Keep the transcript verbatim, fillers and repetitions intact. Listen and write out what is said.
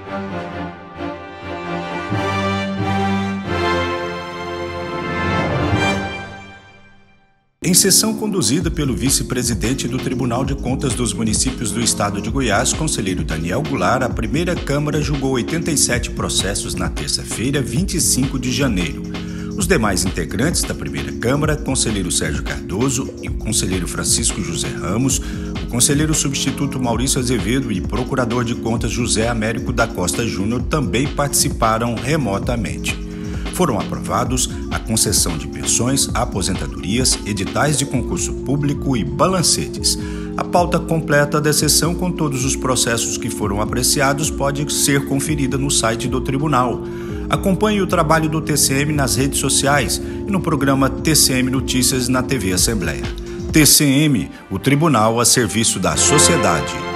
Em sessão conduzida pelo vice-presidente do Tribunal de Contas dos Municípios do Estado de Goiás, conselheiro Daniel Goulart, a primeira Câmara julgou oitenta e sete processos na terça-feira, vinte e cinco de janeiro. Os demais integrantes da primeira Câmara, conselheiro Sérgio Cardoso e o conselheiro Francisco José Ramos, o conselheiro substituto Maurício Azevedo e procurador de contas José Américo da Costa Júnior também participaram remotamente. Foram aprovados a concessão de pensões, aposentadorias, editais de concurso público e balancetes. A pauta completa da sessão com todos os processos que foram apreciados pode ser conferida no site do Tribunal. Acompanhe o trabalho do T C M nas redes sociais e no programa T C M Notícias na T V Assembleia. T C M, o Tribunal a serviço da sociedade.